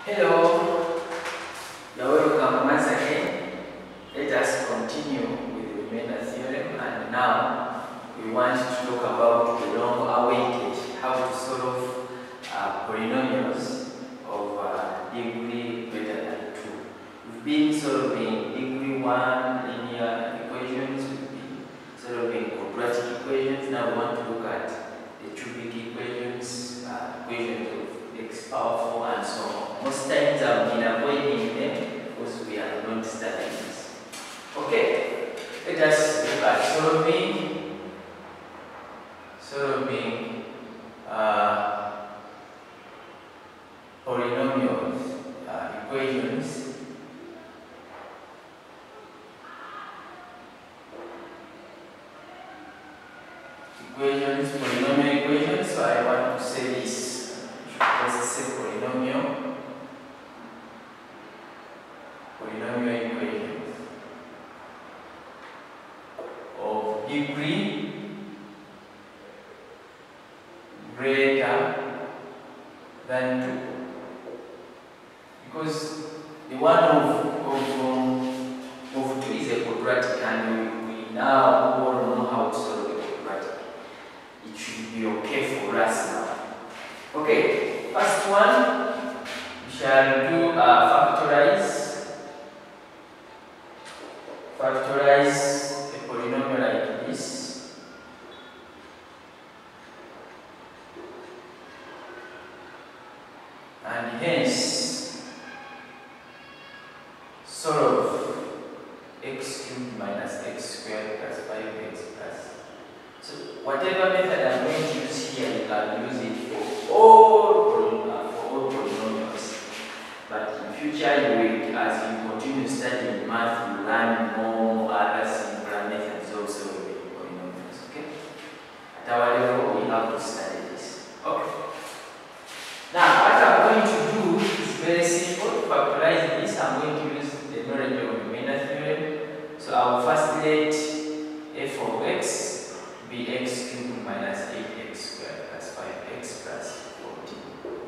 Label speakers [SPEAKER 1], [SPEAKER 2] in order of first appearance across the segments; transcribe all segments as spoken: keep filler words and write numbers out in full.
[SPEAKER 1] Hello, you're welcome once again. Let us continue with the remainder theorem, and now we want to talk about the long-awaited how to solve uh, polynomials of uh, degree greater than two. We've been solving degree one linear equations, we've been solving quadratic equations. Now we want to look at the cubic equations, uh, equations of x power four, and so on. Most times I've been avoiding them because we are not studying this. Okay, let us look at solving solving uh, polynomials uh, equations equations polynomial equations. So I want to say this. Let's say polynomial polynomial equations of degree greater than two, because the one of of, um, of two is a quadratic, and we, we now all know how to solve a quadratic. It should be okay for us now. Okay, first one, we shall do uh, factorize. Factorize a polynomial like this. And hence, solve x cubed minus x squared plus five x plus. So whatever method I'm going to use here, you can use it for all polynomials, for all polynomials. But in future, you will, as you continue studying math, you learn more other simpler methods also with polynomials. Okay? At our level, we have to study this. Okay. Now, what I'm going to do is very simple. To factorize this, I'm going to use the knowledge of the remainder theorem. So I will first let f of x be x cubed minus eight x squared plus five x plus fourteen.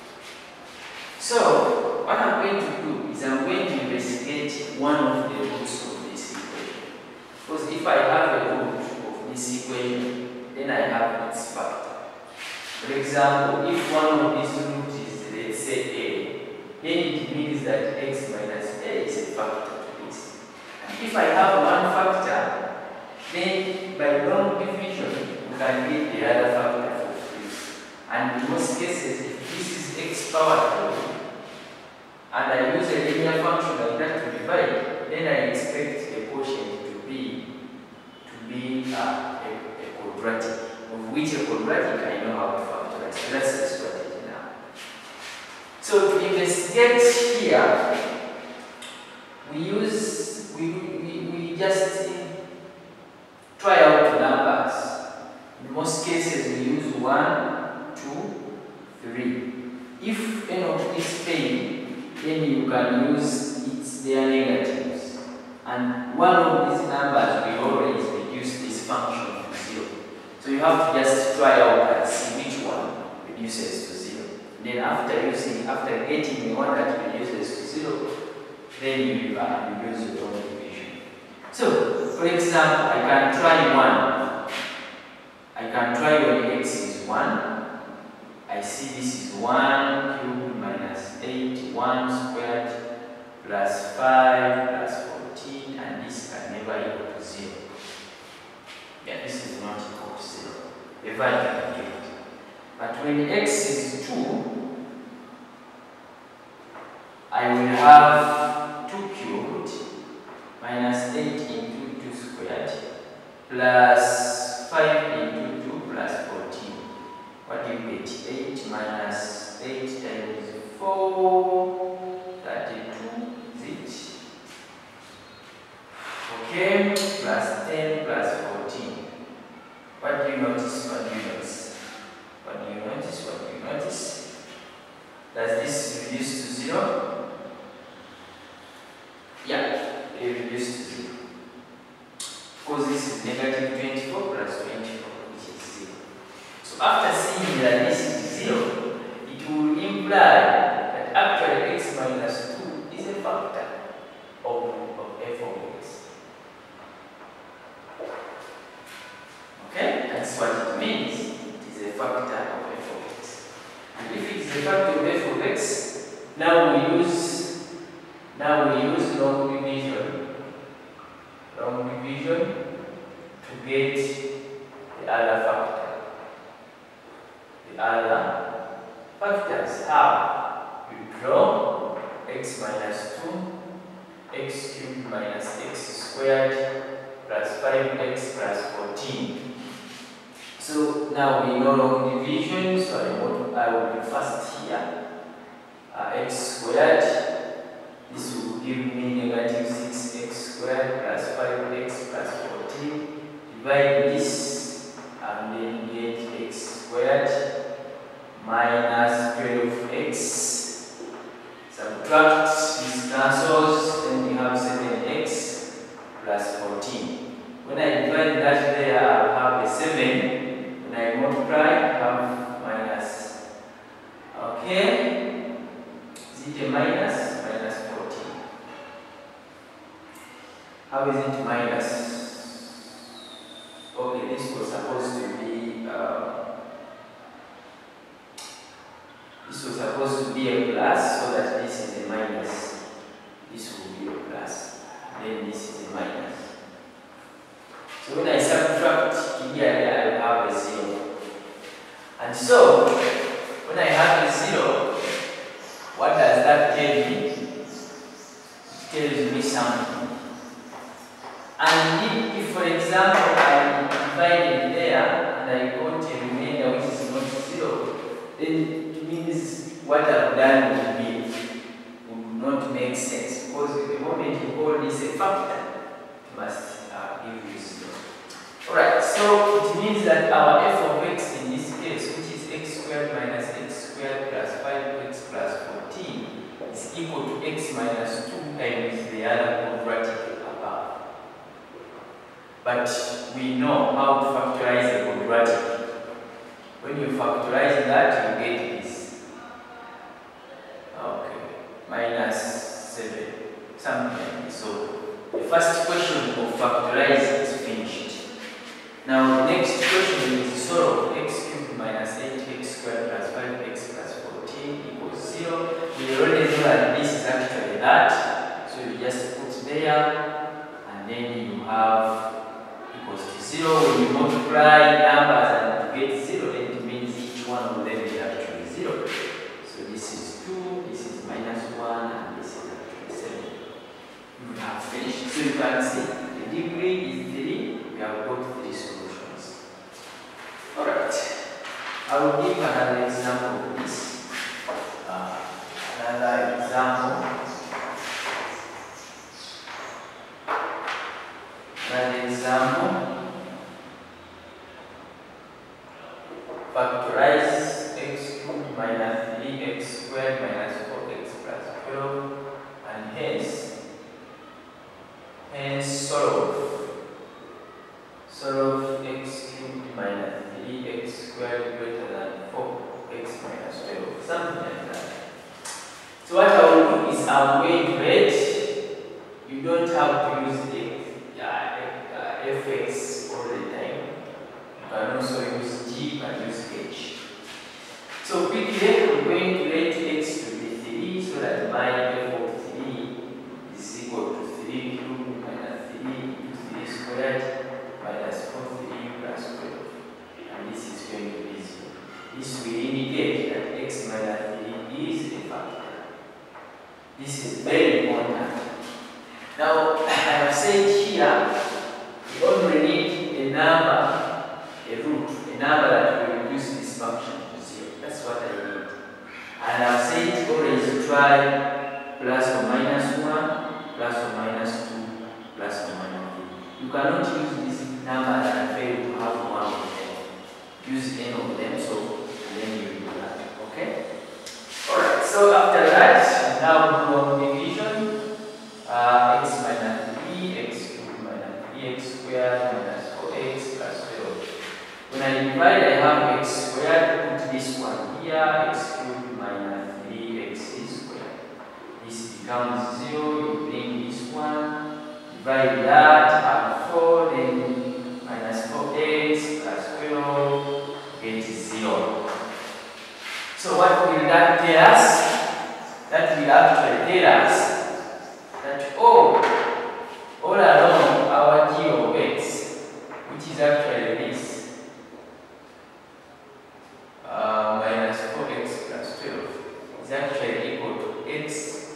[SPEAKER 1] So, what I'm going to do is I'm going to investigate one of the roots of this equation. Because if I have a root of this equation, then I have its factor. For example, if one of these roots is, let's say, a, then it means that x minus a is a factor to this. And if I have one factor, then by long division, you can get the other factor for free. And in most cases, if this is x power two, and I use a linear function like that to divide, then I expect a quotient to be to be uh, a, a quadratic, of which a quadratic I know how to factorize. So that's the strategy now. So to investigate here, we use we we, we just try out numbers. In most cases, we use one, two, three. If any of these fail, then you can use its their negatives. And one of these numbers will always reduce this function to zero. So you have to just try out and see which one reduces to zero. Then after using, after getting the one that reduces to zero, then you uh, use your own division. So, for example, I can try one. I can try when x is one. I see this is one cubed minus eight, one squared plus five plus fourteen, and this can never equal to zero. Yeah, this is not equal to zero. The value can get it. But when x is two, I will have two cubed minus eight into two squared plus five into two plus fourteen. What do you get? eight minus eight times four, thirty-two, is it? Okay, plus ten plus fourteen. What do you notice? What do you notice? What do you notice? What do you notice? Does this reduce to zero? Yeah, it reduces to zero. Because this is negative twenty-four plus twenty-four, which is zero. So after seeing that this is zero, it will imply that actually the factor of f of x. Now we use now we use long division. Long division to get the other factor. The other factors. How? You draw x minus two, x cubed minus x squared plus five x plus fourteen. So now we know long division, so I want I will do first here. Uh, x squared. This will give me negative six x squared plus five x plus fourteen. Divide this and then get x squared minus twelve x. Subtract these cancels, then we have seven x plus fourteen. When I divide that there, I'll have a seven. When I multiply, I have minus. Okay? Is it a minus? Minus fourteen. How is it minus? Okay, this was supposed to be uh, this was supposed to be a plus, so that this is a minus. This will be a plus. Then this is a minus. So when I subtract here, I will have a zero. And so when I have a zero, what does that tell me? It tells me something. And if, if for example, I divided there and I got a remainder which is not zero, then it means what I've done would be would not make sense, because the moment you call this a factor, it must uh, give you zero. Alright, so it means that our f of x in this case, which is x squared minus x squared plus five x plus fourteen, is equal to x minus two times the other quadratic above. But we know how to factorize a quadratic. When you factorize that, you get this. Okay, minus seven, something like this. So the first question of factorizing is finished. Now the next question is the solve of x cubed minus eight x squared plus five x plus fourteen equals zero. We already know that this is actually that. So you just put there, and then you have equals to zero. When you multiply numbers and you get zero, then it means each one of them is actually zero. So this is two, this is minus one, and this is actually seven. You have finished. So you can see the degree is three. We have got three solutions. Alright. I will give another example of this. Uh, another example. Another example. Factorize x cubed minus three x squared minus four x plus twelve, and hence, hence solve. Solve x cubed minus three x squared greater than four x minus twelve. Something like that. So what I will do is I'm going to write. You don't have to use the uh, fx all the time. You can also use g and use h. So quickly, I'm going to let x to be three, so that my f of three is equal to three cubed minus three into three squared minus four three plus twelve. And this is going to be zero. This will indicate that x minus three is a factor. This is very important. Now, I have said here, we only need a number, a root, a number that will reduce this function to zero. That's what I need. And I've said always try plus or minus one, plus or minus two, plus or minus three. You cannot use this number and fail to have one of them. Use any of them, so then you do that. Okay? Alright, so after that, now do long division. Uh, x minus three, x cubed minus three x squared minus four x plus twelve. When I divide, I have x squared, put this one here, x cubed minus three x squared. This becomes zero, you bring this one, divide that, have four, then minus four x plus twelve, get zero. So what will that tell us? That will actually tell us that oh, all along our g of x, which is actually this, uh, minus four x plus twelve, is actually equal to x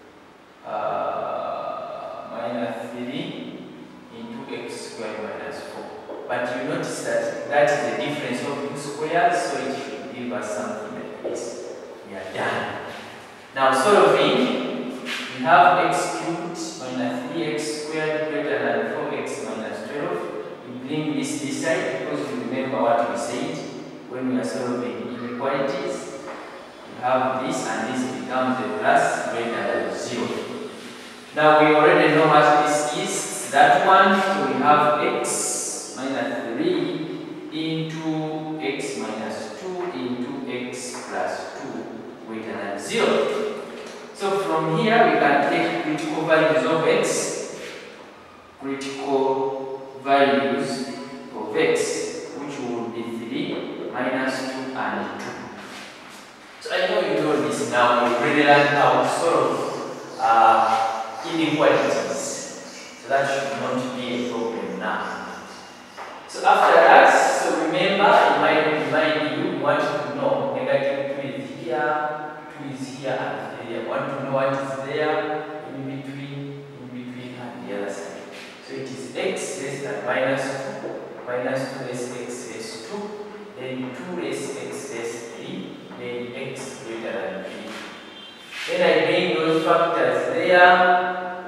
[SPEAKER 1] uh, minus three into x squared minus four. But you notice that that is the difference of two squares, so it should give us something like this. We are done. Now solving, we have x cubed minus three x squared greater than four x minus twelve. We bring this this side because we remember what we said when we are solving inequalities. We have this and this becomes a plus greater than zero. Now we already know what this is. That one, so we have x minus three into x minus two into x plus two greater than zero. So from here we can take critical values of x, critical values of x, which will be three, minus two, and two. So I know you know this now, you already learned how to solve uh, inequalities. So that should not be a problem now. So after that, so remember, it might remind you, you want to know negative two is here, two is here, and three. I want to know what is there in between, in between, and the other side. So it is x less than minus two, minus two less x less two, then two less x less three, then x greater than three. Then I bring those factors there.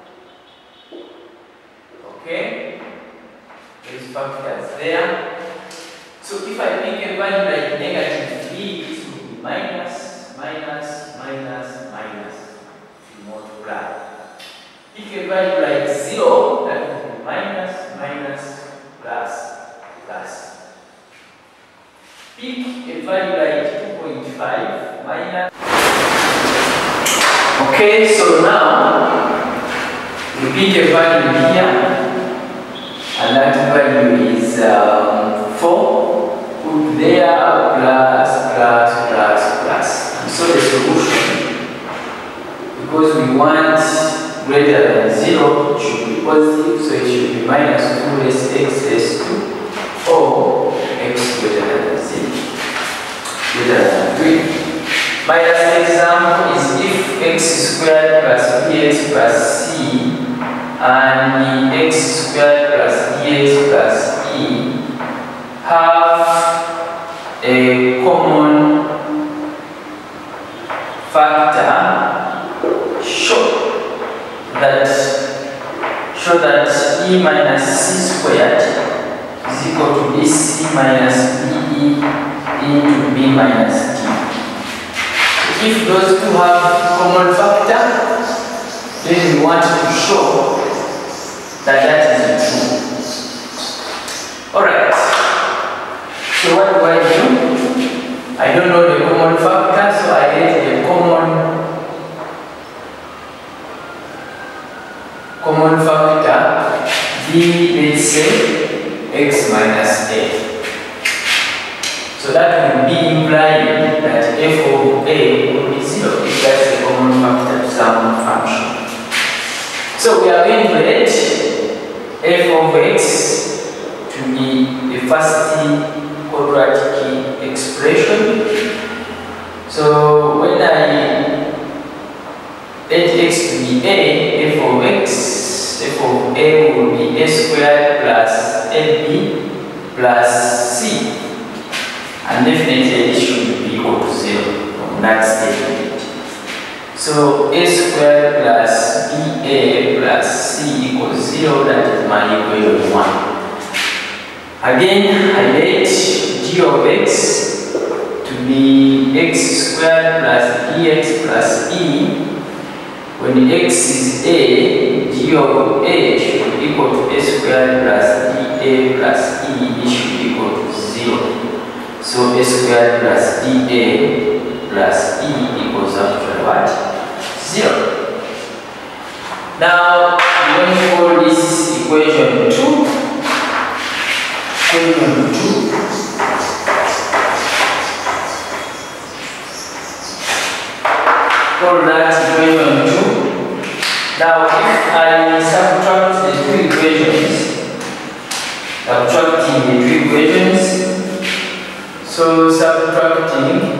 [SPEAKER 1] Okay? Those factors there. So if I pick a value like negative three, this will be minus, minus, minus, minus. To multiply. Pick a value like zero, that will be minus, minus, plus, plus. Pick a value like two point five, minus. Okay, so now we pick a value here, and that value is um, four. Put there, plus, plus, plus, plus. And so the solution, because we want greater than zero, it should be positive, so it should be minus two less x less two, or x greater than zero, greater than three. My last example is if x squared plus bx plus c and the x squared plus dx plus e have a common factor, show that show that e minus c squared is equal to bc minus be into b minus d. If those two have common factor, then we want to show that that is true. Alright. So what do I do? I don't know the common factor, so I get the common common factor b, let's say x minus a. So that will be implying that f of a will be zero if that's the common factor to some function. So we are going to let f of x to be the first quadratic expression. So when I let x to be a, f of x, f of a will be a squared plus ab plus c. And definitely this should be equal to zero from that statement. So a squared plus ba plus c equals zero, that is my equation one. Again, I let g of x to be x squared plus dx plus e. When x is a, g of a should equal to a squared plus da plus e, it should equal to zero. So a squared plus dA plus e equals actually what? Zero. Now I'm going to call this equation two. Equation two. call that equation two. Now if I subtract the two equations, subtracting the two equations, so subtracting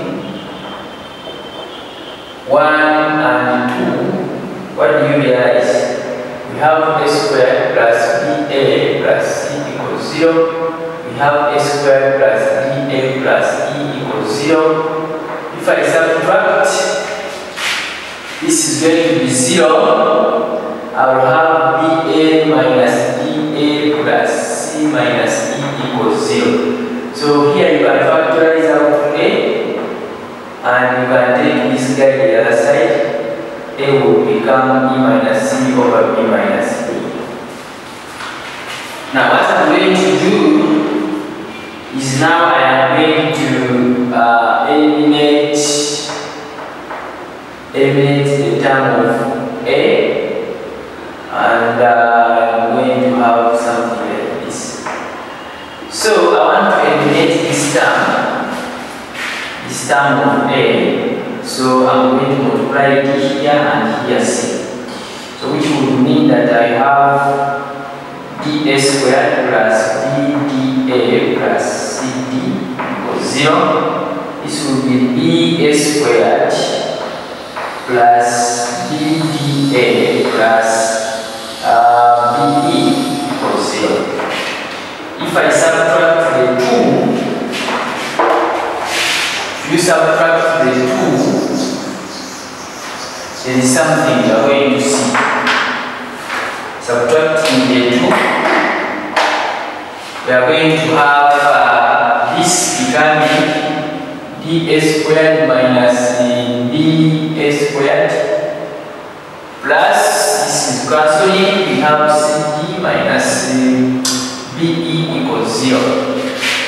[SPEAKER 1] one and two, what do you realize? We have a squared plus ba plus c equals zero. We have a squared plus ba plus e equals zero. If I subtract, this is going to be zero. I will have ba minus ba plus c minus e equals zero. So here you can factorize out a, and you can take this guy to the other side. A will become e minus c over b minus e. Now what I'm going to do is now I am going to uh, eliminate, eliminate the term of a, and uh, I'm going to have something like this. So I want to eliminate this term, this term of a. So I'm going to multiply it here and here c. So which would mean that I have dA squared plus bdA plus cd equals zero. This will be ba squared plus bdA plus uh, be equals zero. If I subtract the two, if you subtract the two, there is something you are going to see. Subtracting the two, we are going to have uh, this becoming dA squared minus ba squared plus, this is cancelling, we have cd minus be equals zero.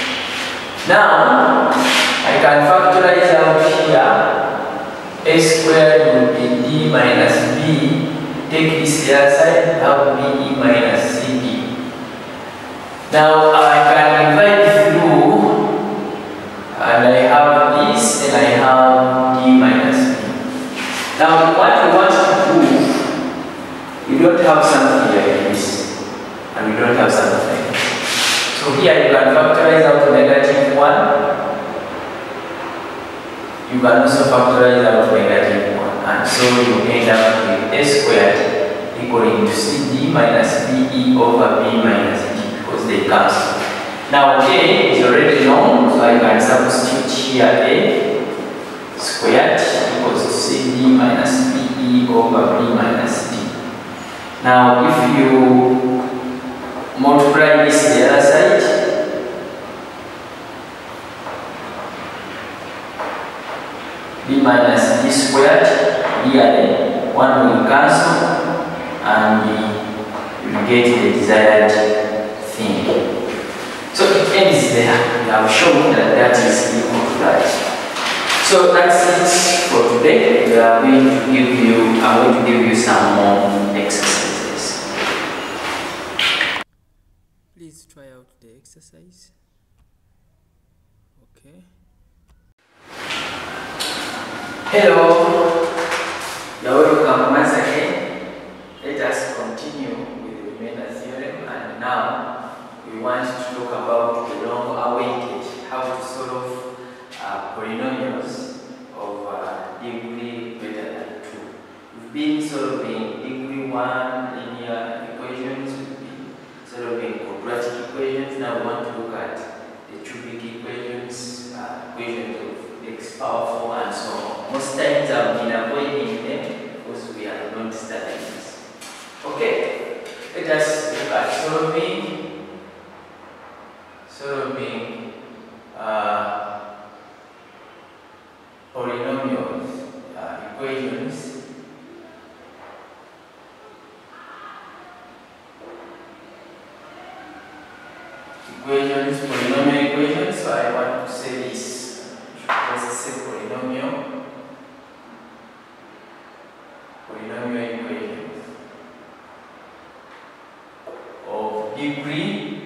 [SPEAKER 1] Now, I can factorize out here. A squared will be d minus b. Take this the other side, have be minus cd. Now I can divide through, and I have this, and I have d minus b. Now what we want to prove, we don't have something like this, and we don't have something like this. So here you can factorize out negative one. You can also factorize out negative one, and so you end up with a squared equaling to cd minus be over b minus d, because they cancel. Now a is already known, so I can substitute here a squared equals to cd minus be over b minus d. Now if you multiply this to the other side, b minus d squared, here one will cancel, and you will get the desired thing. So it ends there. We have shown that that is equal to that. So that's it for today. We are going to give you, I'm going to give you some more exercises. Please try out the exercise. Okay. Hello, you are welcome once again. Let us continue with the remainder theorem, and now we want to talk about the long-awaited how to solve uh, polynomials of uh, degree greater than two. We've been solving degree one linear equations, we've been solving quadratic equations. Now we want to look at the cubic equations, uh, equations of x power four, and so on. Most times I've been avoiding them because we are not studying this. Okay, let us look at solving, solving uh, polynomials, uh, equations. Equations, polynomial equations. So I want to say this. Let's say polynomial. Polynomial equations of degree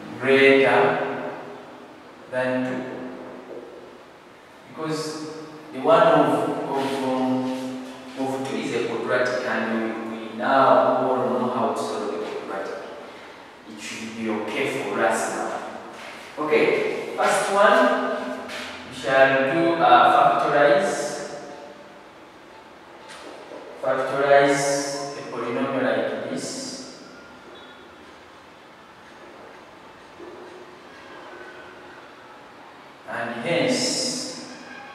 [SPEAKER 1] greater than two, because one of, of, um, of two is a quadratic, and we, we now all know how to solve a quadratic. It should be okay for us now. Okay, first one, we shall do uh, factorize. Factorize a polynomial like this. And hence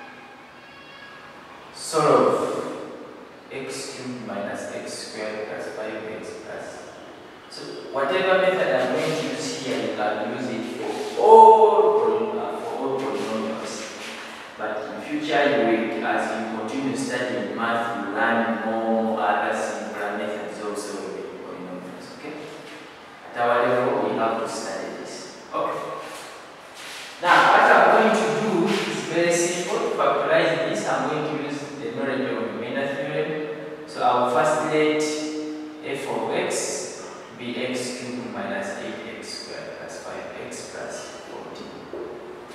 [SPEAKER 1] solve x cubed minus x squared plus five x plus. So whatever method I'm going to use here, you can use it for all polynomials, for all polynomials. But in future, you will, as you continue studying math, you learn more other simpler methods also with polynomials. Okay? At our level, we have to study this. Okay. Now, what I'm going to do is very simple. To factorize this, I'm going to use the knowledge of the Maynard theorem. So I will first let f of x be x cubed minus eight x squared plus five x plus fourteen.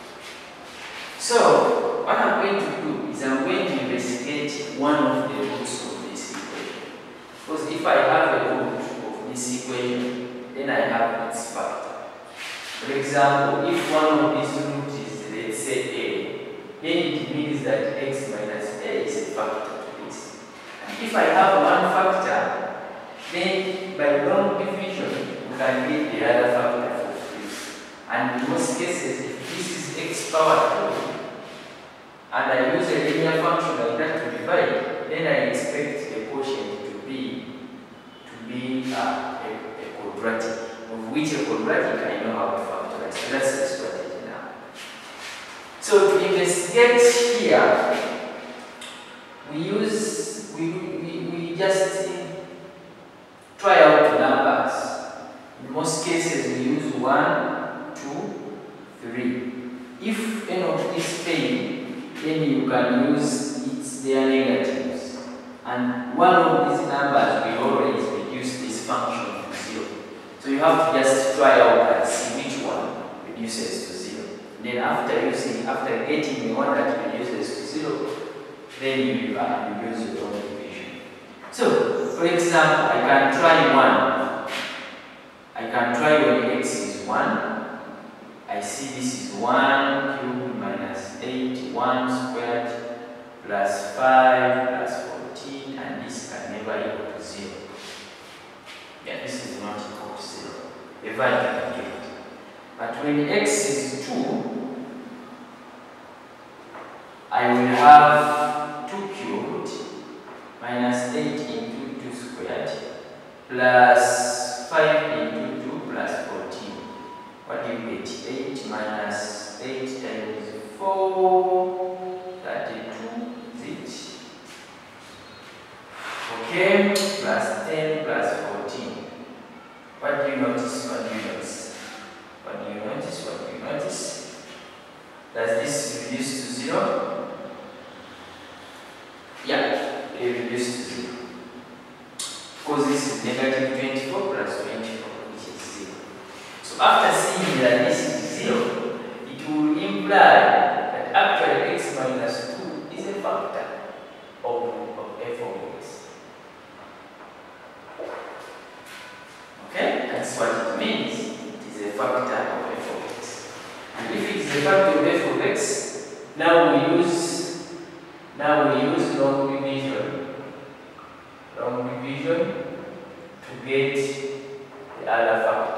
[SPEAKER 1] So, what I'm going to do is I'm going to investigate one of the roots of this equation. Because if I have a root of this equation, then I have its factor. For example, if one of these roots is, let's say, a, then it means that x minus a is a factor to this. And if I have one factor, then by long division, we can get the other factor for free. And in most cases, if this is x power two, and I use a linear function like that to divide, then I expect the quotient to be to be uh, a, a quadratic, of which a quadratic I know how to factorize. So that's the strategy now. So to investigate here, we use we we, we just try out numbers. In most cases, we use one, two, three. If any of these fail, then you can use its their negatives. And one of these numbers will always reduce this function to zero. So you have to just try out and see which one reduces to zero. Then after using, after getting the one that reduces to zero, then you uh, use your own division. So, for example, I can try one. I can try when x is one. I see this is one cubed minus eight, one squared plus five plus fourteen, and this can never equal to zero. Yeah, this is not equal to zero. The value can get it. But when x is two, I will have two cubed minus eight into two squared plus five into two plus fourteen. What do you get? eight minus eight times four, thirty-two, is it? Okay, plus ten plus fourteen. What do you notice? What do you notice? What do you notice? What do you notice? Does this reduce to zero? Yeah, it reduces to zero. Because this is negative twenty-four plus twenty-four, which is zero. So after seeing that this is zero, it will imply that actually x minus two is a factor of, of f of x. Okay, that's what it means. It is a factor of f of x. And if it is a factor of f of x, now we use now we use long division. Long division to get the other factor.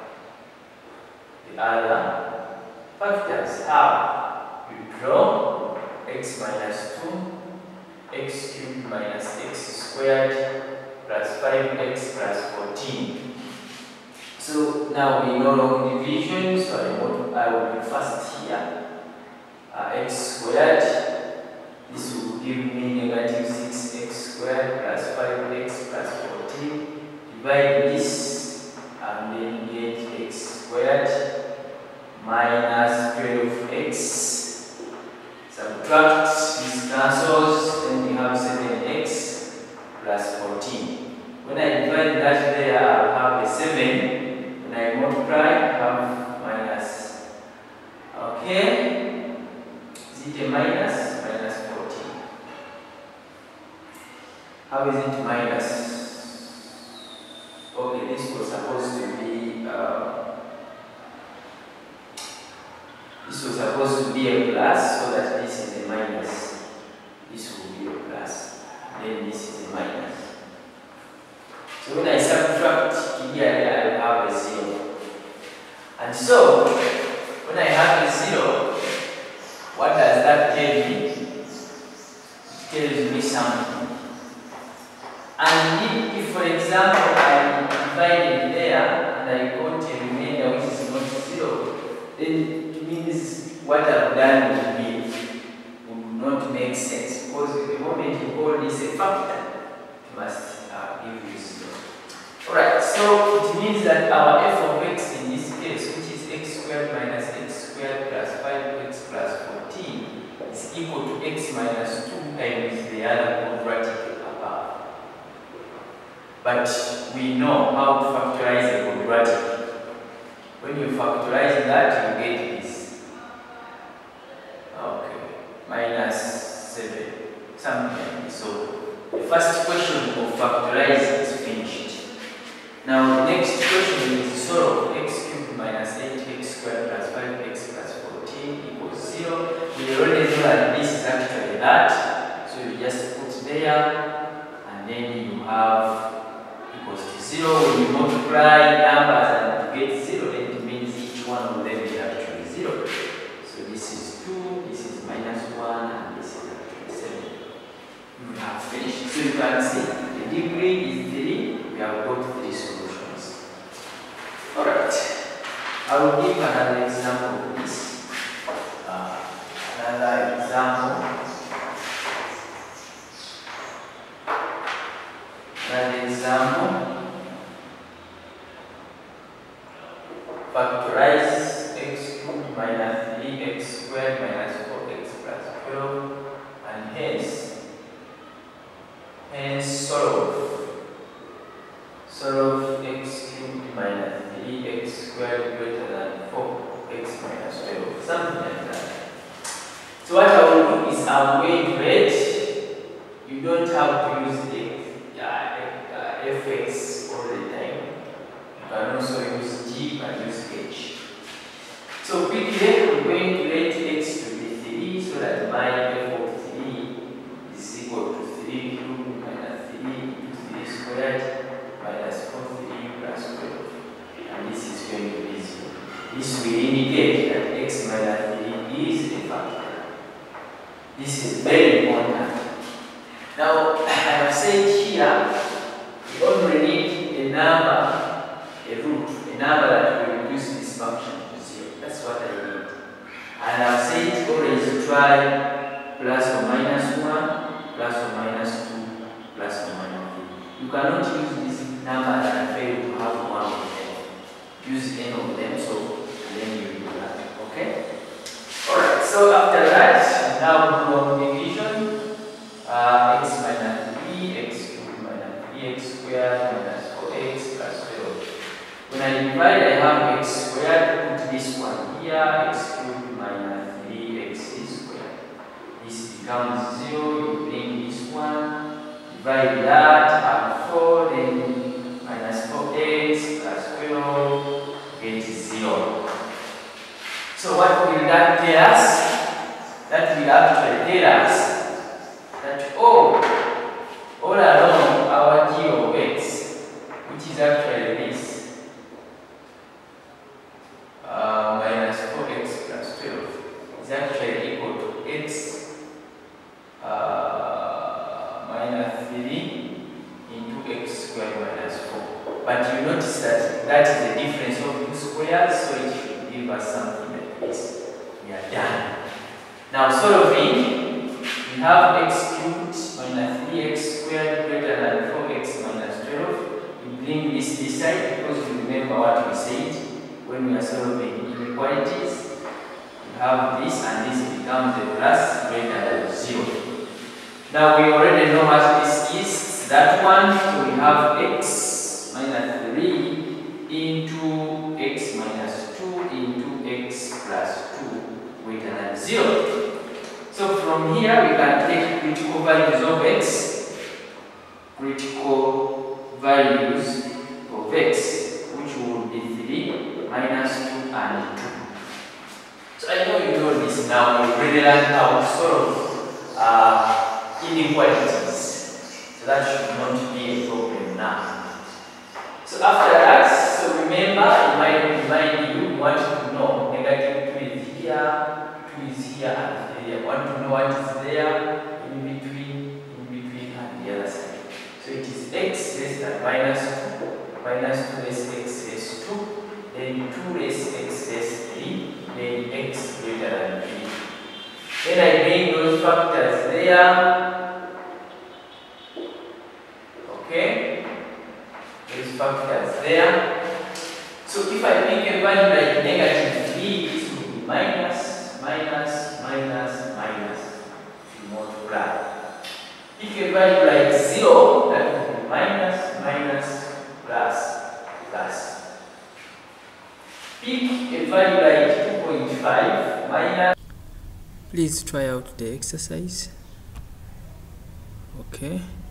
[SPEAKER 1] The other factors. How? You draw x minus two, x cubed minus x squared plus five x plus fourteen. So now we know long division, so I will, I will be first here. Uh, x squared, this will give me negative six x squared plus five x plus fourteen. Divide this and then get x squared minus twelve x. Subtract these cancels, then we have seven x plus fourteen. When I divide that there, I have a seven. When I multiply, I have minus. Okay? Is it a minus? Minus fourteen. How is it minus? Okay, this was supposed to be uh, this was supposed to be a plus, so that this is a minus. This will be a plus. Then this is a minus. So when I subtract here, I will have a zero. And so when I have a zero, what does that tell me? It tells me something. And if, if for example, I divided there and I got a remainder which is not zero, then it means what I've done would, be, would not make sense. Because the moment you call this a factor, it must uh, give you zero. Alright, so it means that our f of x in this case, which is x squared minus x squared plus five x plus fourteen, is equal to x minus two times the other quadratic above. But we know how to factorize a quadratic. When you factorize that, you get this. Okay, minus seven, something like this. So the first question of factorizing is finished. Now the next question is solve x cubed minus eight x squared plus five x plus fourteen equals zero. We already know that this is actually that. So you just put there, and then you have equals to zero. When you multiply numbers and you get zero, then it means each one of them is actually zero. So this is two, this is minus one, and this is actually seven. We have finished. So you can see the degree is three. We have got three solutions. Alright. I will give another example of this. Uh, another example. Another example. Factorize x cubed minus three x squared minus four x plus twelve, and hence, hence solve. Solve x cubed minus three x squared greater than four x minus twelve, something like that. So what I will do is I will wait. You don't have to use the uh, fx all the time. You can also use g and use h. So quickly, we're going to let x to be three, so that my f of three is equal to three cubed minus three into three squared minus four three plus twelve. And this is going to be zero. This will indicate that x minus three is a factor. This is very important. Now, I have said here, we only need a number, a root, a number that will reduce this function to zero. That's what I need. And I've said always try plus or minus one, plus or minus two, plus or minus three. You cannot use this number and fail to have one of them. Use any of them, so then you do that. Okay? Alright, so after that, now do on division. Uh, x minus three, x cubed minus three x squared minus four x plus twelve. When I divide, I have x squared, put this one here, x cubed minus three x squared. This becomes zero, you bring this one, divide that, have four, then minus four x plus twelve, get zero. So what will that tell us? That will actually tell us that oh, all along our g of x, which is actually this, uh, minus four x plus twelve, is actually equal to x uh, minus three into x squared minus four. But you notice that that is the difference of two squares, so it should give us something like this. We are done. Now solving, we have x cubed minus three x squared greater than four x minus twelve. We bring this this side because we remember what we said when we are solving inequalities. We have this and this becomes a plus greater than zero. Now we already know what this is. That one, so we have x minus three into x minus two into x plus two greater than zero. So from here we can take critical values of x. critical values of x, which will be three, minus two, and two. So I know you know this now. You really learned how to solve uh, inequalities. So that should not be a problem now. So after that, so remember, it might remind you, you want to know negative two is here, two is here, and here. You want to know what is there in between, in between, and the other side. So it is x less than minus two, minus two less x less two, then two less x less three, then x greater than three. Then I bring those factors there. Okay? Those factors there. So if I pick a value like negative three, this will be minus, minus, minus, minus. To multiply. Pick a value like zero, that will be minus, minus, plus, plus. Pick a value like two point five, minus.
[SPEAKER 2] Please try out the exercise. Okay.